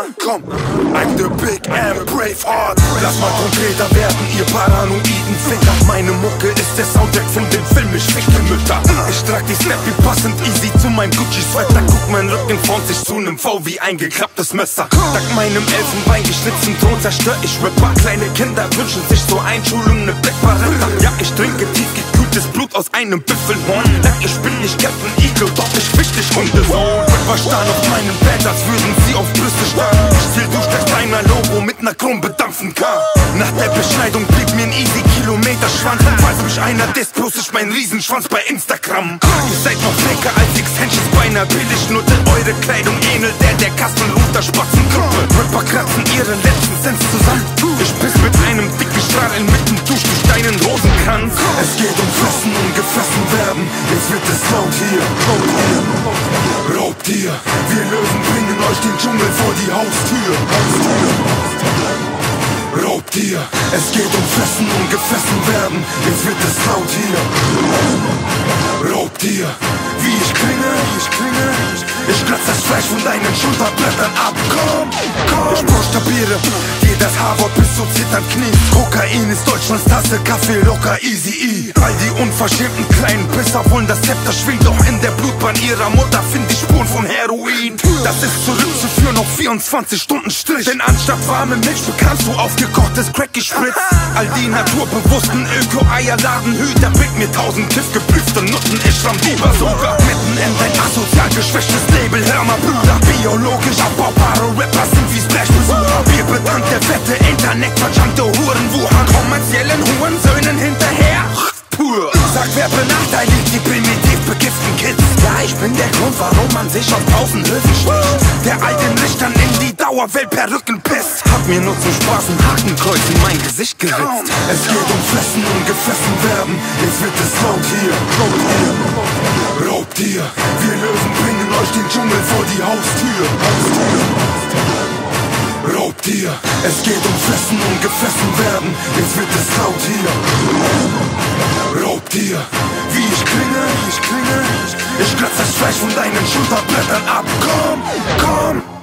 Komm, I'm the big M, Braveheart. Lass mal konkreter werden, ihr paranoiden Finger. Meine Mucke ist der Soundtrack von dem Film, ich fick die Mütter. Ich trag die Snappy passend easy zu meinem Gucci-Sweater. Guck, mein Rücken formt sich zu nem V wie ein geklapptes Messer. Dank meinem Elfenbein geschnitzten Thron zerstör ich Rapper. Kleine Kinder wünschen sich zur Einschulung ne Black Barretta. Ja, ich trinke tiefgekühltes Blut aus einem Büffelhorn. Ich bin nicht Captain Eagle, doch ich fisch dich Hundesohn. Rapper starren auf meinen Band, als würden sie auf Brüste starren. Ich ziel, du steckst deiner Logo mit ner Krumm bedampfen kann. Nach der Beschneidung blieb mir ein easy Kilometer Schwanz. Und falls mich einer disst, bloß ich mein Riesenschwanz bei Instagram. Ihr seid noch faker als Extensions bei ner Billignutte. Eure Kleidung ähnelt der Kassenruder Spatzengruppe. Rapper kratzen ihre letzten Cents zusammen. Ich piss mit einem dicken Strahl inmitten durch deinen Rosenkranz. Es geht um Fressen und gefressen werden. Jetzt wird es laut hier. Raubtier, wir Löwen bringen euch den Dschungel vor die Haustür. Raubtier, es geht um Fressen und gefressen werden. Jetzt wird es laut hier. Raubtier, wie ich klinge, ich kratz das Fleisch von deinen Schulterblättern ab. Komm, ich buchstabiere jedes Haarwort bis zu zitternd Knie. Kokain ist Deutschlands Tasse, Kaffee locker, easy E. All die unverschämten kleinen Pisser wollen das Zepter schwingt, doch in der Blutbahn ihrer Mutter find ich Spuren von Heroin. Das ist zurückzuführen auf 24 Stunden Strich. Denn anstatt warme Milch bekamst du aufgekochtes Crack gespritzt. All die naturbewussten Öko-Eierladenhüter bringt mir 1000 Kiff geprüfte Nutten. Ich ramm lieber sogar mitten in dein asozial geschwächtes Label. Hör mal Bruder, biologisch abbaubare Rapper sind wie Splash-Besucher. Wir bedankt der fette Internet-verjunkte Hurenwucher kommerziellen Hurensöhnen hinterher. Pur. Sagt, wer benachteiligt die primitiv begiften Kids? Ja, ich bin der Grund, warum man sich auf Pausenhöfen schwingt. Der alten Richtern in die Dauerwelt Perücken pisst. Hab mir nur zum Spaß ein Hakenkreuz in mein Gesicht geritzt. Es geht um Fressen und gefressen werden. Jetzt wird es laut hier. Raubtier, wir Löwen bringen euch den Dschungel vor die Haustür. Raubtier, es geht um Fressen und gefressen werden. Jetzt wird es laut hier. Raubtier, wie ich klinge, ich kratz das Fleisch von deinen Schulterblättern ab. Komm, komm.